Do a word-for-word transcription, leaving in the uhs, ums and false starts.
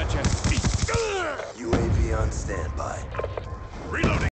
NiNjaS speak. U A V on standby. Reloading.